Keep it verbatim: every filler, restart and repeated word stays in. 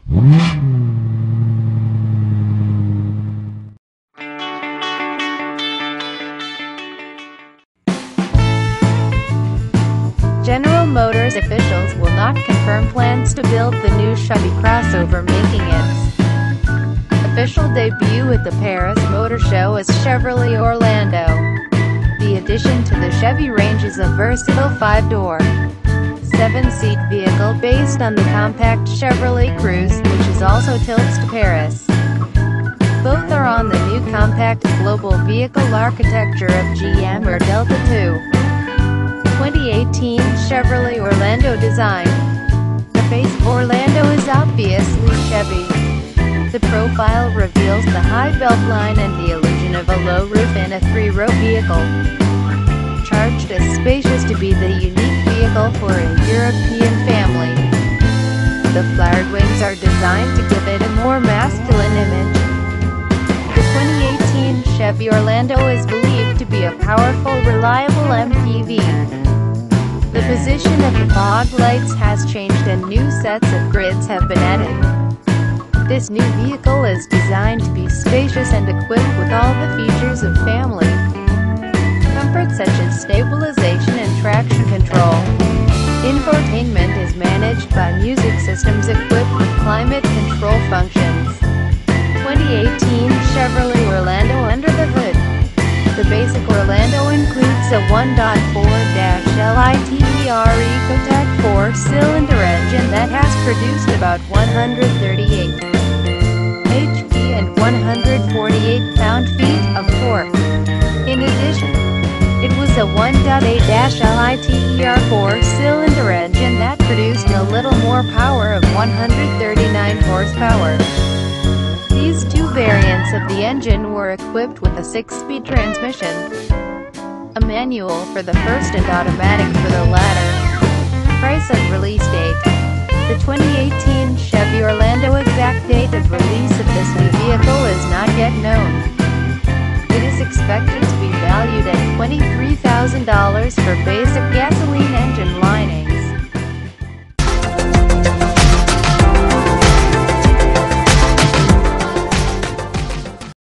General Motors officials will not confirm plans to build the new Chevy crossover, making its official debut at the Paris Motor Show as Chevrolet Orlando. The addition to the Chevy range is a versatile five-door, seven-seat vehicle based on the compact Chevrolet Cruze, which is also tilts to Paris. Both are on the new compact global vehicle architecture of G M or Delta two. twenty eighteen Chevrolet Orlando design. The face of Orlando is obviously Chevy. The profile reveals the high beltline and the illusion of a low roof in a three-row vehicle. Charged as spacious to be the unique vehicle for a European family. The flared wings are designed to give it a more masculine image. The twenty eighteen Chevy Orlando is believed to be a powerful, reliable M P V. The position of the fog lights has changed and new sets of grids have been added. This new vehicle is designed to be spacious and equipped with all the features of family comfort, such as stabilization and traction control. Infotainment is managed by music systems equipped with climate control functions. twenty eighteen Chevrolet Orlando under the hood. The basic Orlando includes a one point four liter EcoTec four-cylinder engine that has produced about one hundred thirty-eight horsepower and one hundred forty-eight pound-feet of torque. In addition, it was a one point eight liter four-cylinder engine that produced a little more power of one hundred thirty-nine horsepower. These two variants of the engine were equipped with a six-speed transmission, a manual for the first and automatic for the latter. Price and release date. The twenty eighteen Chevy Orlando exact date of